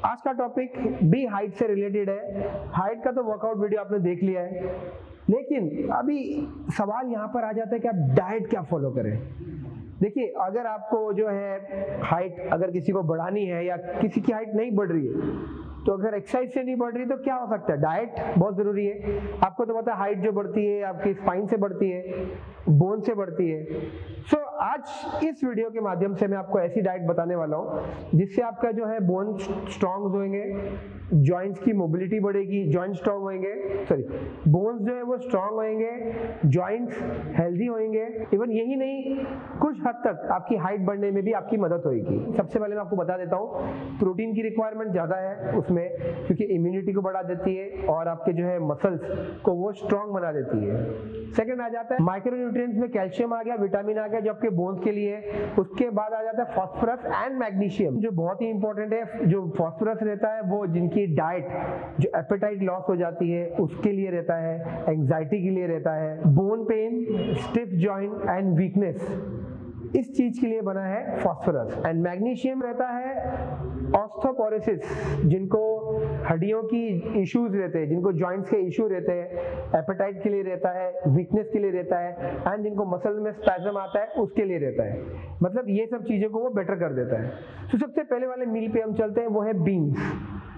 आज का टॉपिक भी हाइट से रिलेटेड है। हाइट का तो वर्कआउट वीडियो आपने देख लिया है, लेकिन अभी सवाल यहाँ पर आ जाता है कि आप डाइट क्या फॉलो करें। देखिए, अगर आपको जो है हाइट अगर किसी को बढ़ानी है या किसी की हाइट नहीं बढ़ रही है, तो अगर एक्सरसाइज से नहीं बढ़ रही तो क्या हो सकता है, डाइट बहुत जरूरी है। आपको तो पता है हाइट जो बढ़ती है आपकी स्पाइन से बढ़ती है, बोन से बढ़ती है। सो आज इस वीडियो के माध्यम से मैं आपको ऐसी डाइट बताने वाला हूँ जिससे आपका जो है बोन स्ट्रॉन्ग होंगे, जॉइंट्स की मोबिलिटी बढ़ेगी, जॉइंट स्ट्रॉन्ग होंगे, बोन्स जो है वो स्ट्रॉन्ग होंगे, जॉइंट्स हेल्दी होंगे। इवन यही नहीं, कुछ हद तक आपकी हाइट बढ़ने में भी आपकी मदद होगी। सबसे पहले मैं आपको बता देता हूँ, प्रोटीन की रिक्वायरमेंट ज्यादा है उसमें, क्योंकि इम्यूनिटी को बढ़ा देती है और आपके जो है मसल्स को वो स्ट्रॉन्ग बना देती है। सेकंड आ जाता है माइक्रो न्यूट्रिएंट्स में कैल्शियम आ गया, विटामिन आ गया जो आपके बोन्स के लिए। उसके बाद आ जाता है फास्फोरस एंड मैग्नीशियम जो बहुत ही इंपॉर्टेंट है। जो फास्फोरस रहता है वो जिनकी डाइट जो एपेटाइट लॉस हो जाती है उसके लिए रहता है, एंजाइटी के लिए रहता है, bone pain, stiff joint and weakness, इस चीज के लिए बना है फास्फोरस। एंड मैग्नीशियम रहता है ऑस्टियोपोरोसिस, जिनको हड्डियों की इश्यूज रहते हैं, जिनको जॉइंट्स के इश्यू रहते हैं, एपेटाइट के लिए रहता है, वीकनेस के लिए रहता है, एंड जिनको मसल में स्पैज्म आता है उसके लिए रहता है। मतलब ये सब चीजों को वो बेटर कर देता है। तो सबसे पहले वाले मील पे हम चलते हैं, वो है बीन्स।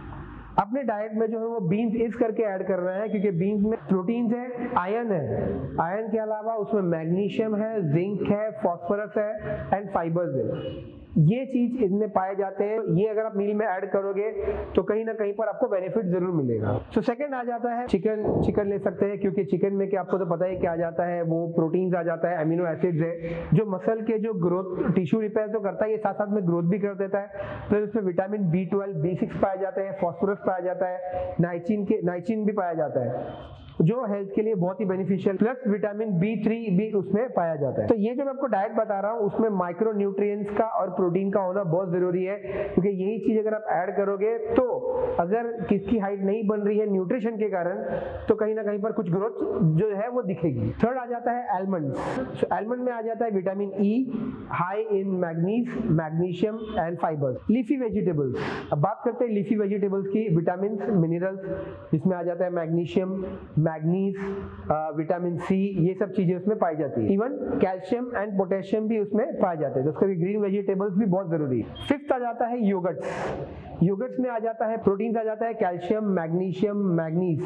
अपने डाइट में जो है वो बीन्स इस करके ऐड कर रहे हैं क्योंकि बीन्स में प्रोटीन्स है, आयरन है, आयरन के अलावा उसमें मैग्नीशियम है, जिंक है, फास्फोरस है एंड फाइबर्स है। ये चीज इनमें पाए जाते हैं। ये अगर आप मील में ऐड करोगे तो कहीं ना कहीं पर आपको बेनिफिट जरूर मिलेगा। तो सेकंड आ जाता है चिकन ले सकते हैं, क्योंकि चिकन में क्या आपको तो पता है क्या आ जाता है, वो प्रोटीन्स आ जाता है, अमीनो एसिड्स है जो मसल के जो ग्रोथ टिश्यू रिपेयर तो करता है, ये साथ साथ में ग्रोथ भी कर देता है। प्लस उसमें विटामिन B12, B6 पाया जाता है, फास्फोरस पाया जाता है, नाइचिन भी पाया जाता है जो हेल्थ के लिए बहुत ही बेनिफिशियल, प्लस विटामिन B3 भी उसमें पाया जाता है। तो ये जो मैं आपको डाइट बता रहा हूँ उसमें माइक्रो न्यूट्रिएंट्स का और प्रोटीन का होना बहुत जरूरी है, क्योंकि यही चीज अगर आप ऐड करोगे तो अगर किसकी हाइट नहीं बन रही है न्यूट्रिशन के कारण, तो कहीं ना कहीं पर कुछ ग्रोथ जो है वो दिखेगी। थर्ड आ जाता है एलमंड्स। एलमंड में आ जाता है vitamin E, high in manganese, magnesium and fibres. Leafy vegetables, अब बात करते हैं लीफी वेजिटेबल्स की, विटामिन मिनरल्स जिसमें आ जाता है मैग्नीशियम, मैग्नीज, विटामिन C, ये सब चीजें उसमें पाई जाती है। इवन कैल्शियम एंड पोटेशियम भी उसमें पाए जाते हैं, तो उसके लिए ग्रीन वेजिटेबल्स भी बहुत जरूरी है। फिफ्थ आ जाता है योगर्ट्स। योगर्ट्स में आ जाता है प्रोटीन, आ जाता है कैल्शियम, मैग्नीशियम, मैग्नीज।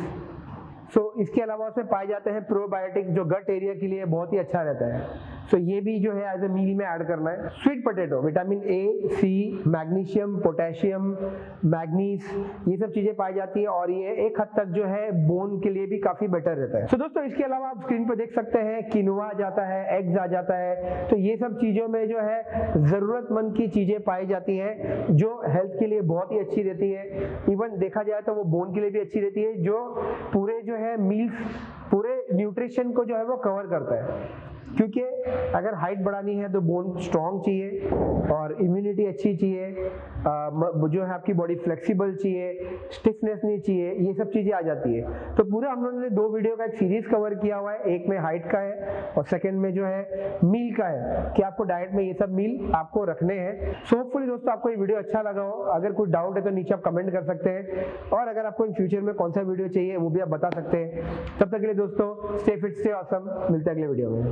इसके अलावा उसमें पाए जाते हैं प्रोबायोटिक्स जो गट एरिया के लिए बहुत ही अच्छा रहता है। ये भी जो है एज ए मील में ऐड करना है। Sweet potato, vitamin A, C, magnesium, potassium, manganese, ये सब चीजें पाई जाती है और ये एक हद तक जो है बोन के लिए भी काफी बेटर रहता है। दोस्तों इसके अलावा आप स्क्रीन पर देख सकते हैं किनोआ आ जाता है, एग्स आ जाता है। तो ये सब चीजों में जो है जरूरतमंद की चीजें पाई जाती हैं जो हेल्थ के लिए बहुत ही अच्छी रहती है। इवन देखा जाए तो वो बोन के लिए भी अच्छी रहती है, जो पूरे जो है मील्स, पूरे न्यूट्रिशन को जो है वो कवर करता है। क्योंकि अगर हाइट बढ़ानी है तो बोन स्ट्रॉन्ग चाहिए और इम्यूनिटी अच्छी चाहिए, जो है आपकी बॉडी फ्लेक्सिबल चाहिए, स्टिफनेस नहीं चाहिए, ये सब चीजें आ जाती है। तो पूरा हम लोगों ने 2 वीडियो का एक सीरीज कवर किया हुआ है, एक में हाइट का है और सेकंड में जो है मील का है कि आपको डाइट में ये सब मील आपको रखने हैं। सो होपफुली दोस्तों आपको ये वीडियो अच्छा लगा हो। अगर कुछ डाउट है तो नीचे आप कमेंट कर सकते हैं, और अगर आपको इन फ्यूचर में कौन सा वीडियो चाहिए वो भी आप बता सकते हैं। तब तक के लिए दोस्तों स्टे फिट, स्टे ऑसम, मिलते हैं अगले वीडियो में।